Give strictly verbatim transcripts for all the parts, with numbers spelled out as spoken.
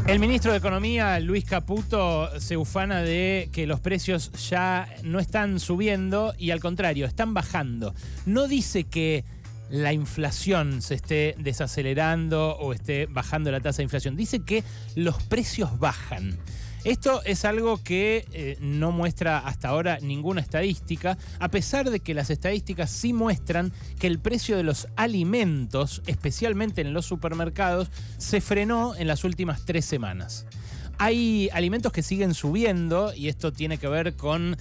El ministro de Economía, Luis Caputo, se ufana de que los precios ya no están subiendo y al contrario, están bajando. No dice que la inflación se esté desacelerando o esté bajando la tasa de inflación. Dice que los precios bajan. Esto es algo que eh, no muestra hasta ahora ninguna estadística, a pesar de que las estadísticas sí muestran que el precio de los alimentos, especialmente en los supermercados, se frenó en las últimas tres semanas. Hay alimentos que siguen subiendo y esto tiene que ver con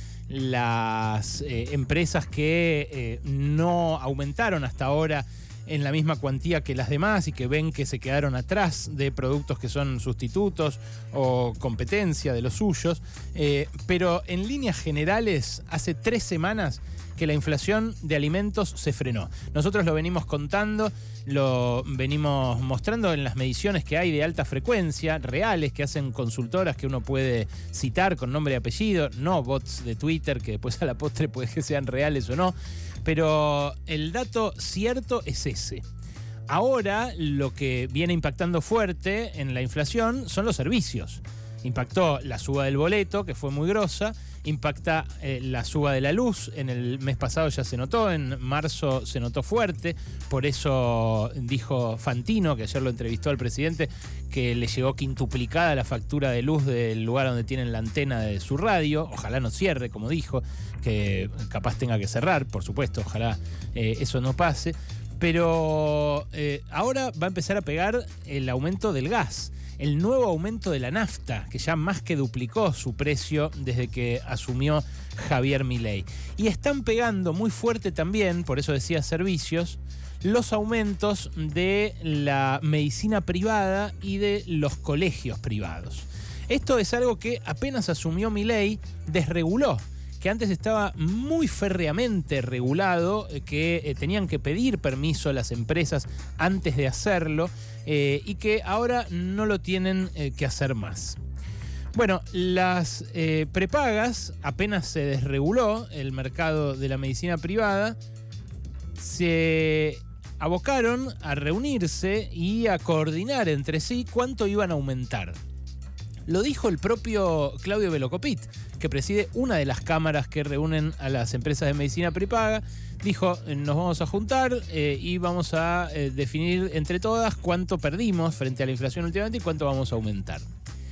las eh, empresas que eh, no aumentaron hasta ahora en la misma cuantía que las demás y que ven que se quedaron atrás de productos que son sustitutos o competencia de los suyos. Eh, pero en líneas generales, hace tres semanas que la inflación de alimentos se frenó. Nosotros lo venimos contando, lo venimos mostrando en las mediciones que hay de alta frecuencia, reales, que hacen consultoras que uno puede citar con nombre y apellido, no bots de Twitter que después a la postre puede que sean reales o no. Pero el dato cierto es ese. Ahora lo que viene impactando fuerte en la inflación son los servicios. Impactó la suba del boleto, que fue muy grosa, impacta eh, la suba de la luz, en el mes pasado ya se notó, en marzo se notó fuerte, por eso dijo Fantino, que ayer lo entrevistó al presidente, que le llegó quintuplicada la factura de luz del lugar donde tienen la antena de su radio. Ojalá no cierre, como dijo, que capaz tenga que cerrar, por supuesto, ojalá eh, eso no pase. Pero eh, ahora va a empezar a pegar el aumento del gas, el nuevo aumento de la nafta, que ya más que duplicó su precio desde que asumió Javier Milei. Y están pegando muy fuerte también, por eso decía servicios, los aumentos de la medicina privada y de los colegios privados. Esto es algo que apenas asumió Milei, desreguló, que antes estaba muy férreamente regulado, que eh, tenían que pedir permiso a las empresas antes de hacerlo eh, y que ahora no lo tienen eh, que hacer más. Bueno, las eh, prepagas, apenas se desreguló el mercado de la medicina privada, se abocaron a reunirse y a coordinar entre sí cuánto iban a aumentar. Lo dijo el propio Claudio Velocopit, que preside una de las cámaras que reúnen a las empresas de medicina prepaga. Dijo, nos vamos a juntar eh, y vamos a eh, definir entre todas cuánto perdimos frente a la inflación últimamente y cuánto vamos a aumentar.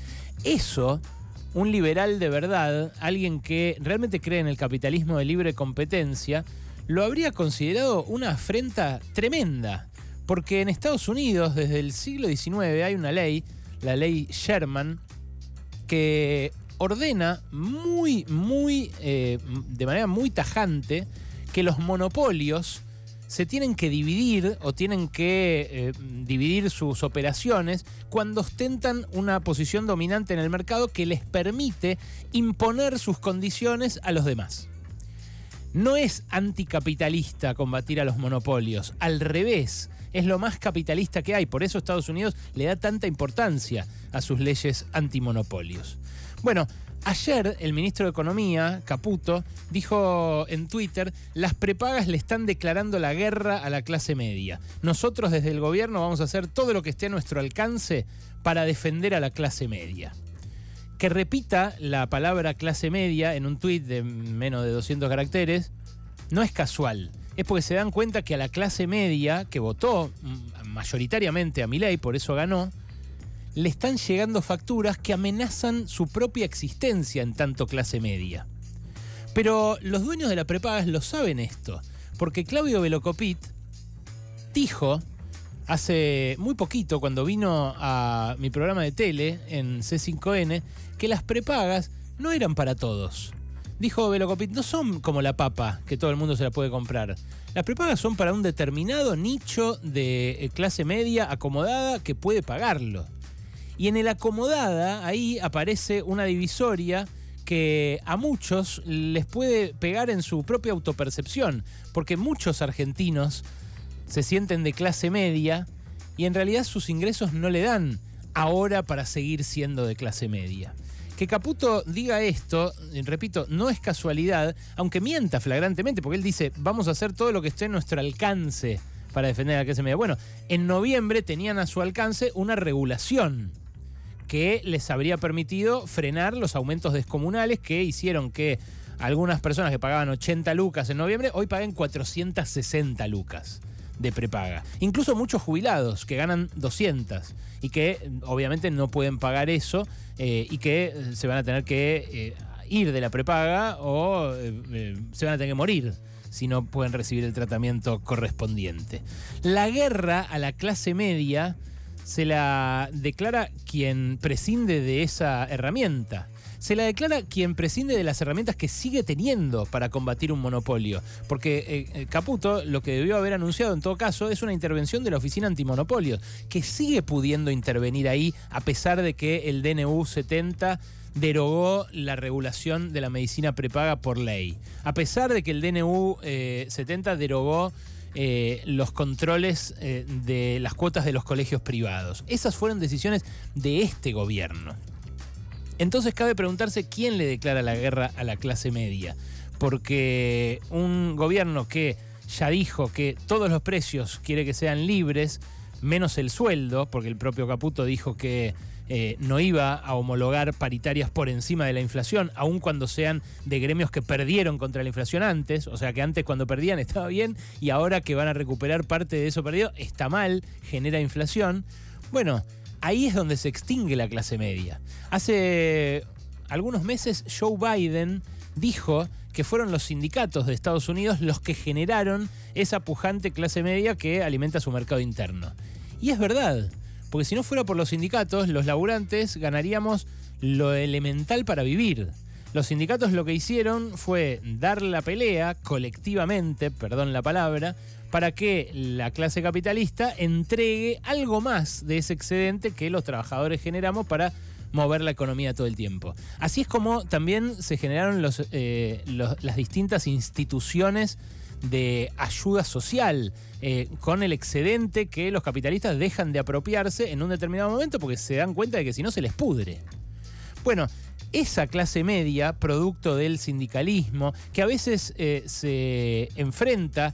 Eso, un liberal de verdad, alguien que realmente cree en el capitalismo de libre competencia, lo habría considerado una afrenta tremenda. Porque en Estados Unidos, desde el siglo diecinueve, hay una ley, la ley Sherman, que ordena muy, muy, eh, de manera muy tajante que los monopolios se tienen que dividir o tienen que eh, dividir sus operaciones cuando ostentan una posición dominante en el mercado que les permite imponer sus condiciones a los demás. No es anticapitalista combatir a los monopolios, al revés, es lo más capitalista que hay. Por eso Estados Unidos le da tanta importancia a sus leyes antimonopolios. Bueno, ayer el ministro de Economía, Caputo, dijo en Twitter, las prepagas le están declarando la guerra a la clase media. Nosotros desde el gobierno vamos a hacer todo lo que esté a nuestro alcance para defender a la clase media. Que repita la palabra clase media en un tuit de menos de doscientos caracteres no es casual. Es porque se dan cuenta que a la clase media, que votó mayoritariamente a Milei, por eso ganó, le están llegando facturas que amenazan su propia existencia en tanto clase media. Pero los dueños de la prepagas lo saben esto, porque Claudio Velocopit dijo hace muy poquito, cuando vino a mi programa de tele en C cinco N, que las prepagas no eran para todos. Dijo Velocopit, no son como la papa, que todo el mundo se la puede comprar. Las prepagas son para un determinado nicho de clase media acomodada que puede pagarlo. Y en el acomodada, ahí aparece una divisoria que a muchos les puede pegar en su propia autopercepción, porque muchos argentinos se sienten de clase media y en realidad sus ingresos no le dan ahora para seguir siendo de clase media. Que Caputo diga esto, repito, no es casualidad, aunque mienta flagrantemente, porque él dice, vamos a hacer todo lo que esté en nuestro alcance para defender a la clase media. Bueno, en noviembre tenían a su alcance una regulación que les habría permitido frenar los aumentos descomunales que hicieron que algunas personas que pagaban ochenta lucas en noviembre hoy paguen cuatrocientas sesenta lucas de prepaga. Incluso muchos jubilados que ganan doscientas y que obviamente no pueden pagar eso eh, y que se van a tener que eh, ir de la prepaga o eh, eh, se van a tener que morir si no pueden recibir el tratamiento correspondiente. La guerra a la clase media se la declara quien prescinde de esa herramienta. Se la declara quien prescinde de las herramientas que sigue teniendo para combatir un monopolio. Porque eh, Caputo lo que debió haber anunciado en todo caso es una intervención de la Oficina Antimonopolios, que sigue pudiendo intervenir ahí a pesar de que el D N U setenta derogó la regulación de la medicina prepaga por ley. A pesar de que el D N U eh, setenta derogó eh, los controles eh, de las cuotas de los colegios privados. Esas fueron decisiones de este gobierno. Entonces cabe preguntarse quién le declara la guerra a la clase media. Porque un gobierno que ya dijo que todos los precios quiere que sean libres, menos el sueldo, porque el propio Caputo dijo que eh, no iba a homologar paritarias por encima de la inflación, aun cuando sean de gremios que perdieron contra la inflación antes, o sea que antes cuando perdían estaba bien y ahora que van a recuperar parte de eso perdido está mal, genera inflación. Bueno, ahí es donde se extingue la clase media. Hace algunos meses Joe Biden dijo que fueron los sindicatos de Estados Unidos los que generaron esa pujante clase media que alimenta su mercado interno. Y es verdad, porque si no fuera por los sindicatos, los laburantes ganaríamos lo elemental para vivir. Los sindicatos lo que hicieron fue dar la pelea colectivamente, perdón la palabra, para que la clase capitalista entregue algo más de ese excedente que los trabajadores generamos para mover la economía todo el tiempo. Así es como también se generaron los, eh, los, las distintas instituciones de ayuda social, eh, con el excedente que los capitalistas dejan de apropiarse en un determinado momento porque se dan cuenta de que si no se les pudre. Bueno, esa clase media, producto del sindicalismo, que a veces eh, se enfrenta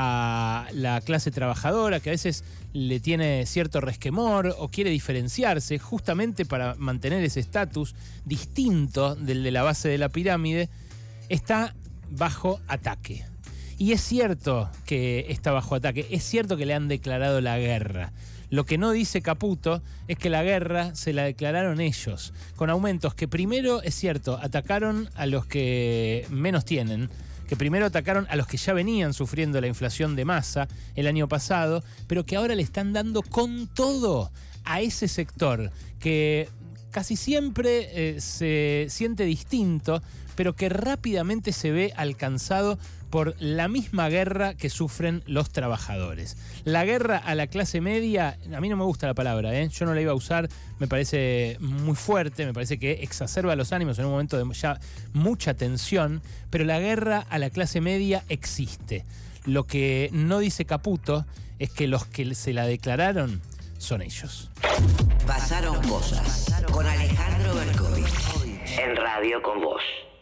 a la clase trabajadora, que a veces le tiene cierto resquemor o quiere diferenciarse justamente para mantener ese estatus distinto del de la base de la pirámide, está bajo ataque. Y es cierto que está bajo ataque, es cierto que le han declarado la guerra. Lo que no dice Caputo es que la guerra se la declararon ellos, con aumentos que primero, es cierto, atacaron a los que menos tienen, que primero atacaron a los que ya venían sufriendo la inflación de masa el año pasado, pero que ahora le están dando con todo a ese sector que casi siempre eh, se siente distinto, pero que rápidamente se ve alcanzado por la misma guerra que sufren los trabajadores. La guerra a la clase media, a mí no me gusta la palabra, ¿eh? Yo no la iba a usar, me parece muy fuerte, me parece que exacerba los ánimos en un momento de ya mucha tensión, pero la guerra a la clase media existe. Lo que no dice Caputo es que los que se la declararon son ellos. Pasaron cosas con Alejandro Berkovich en Radio con Vos.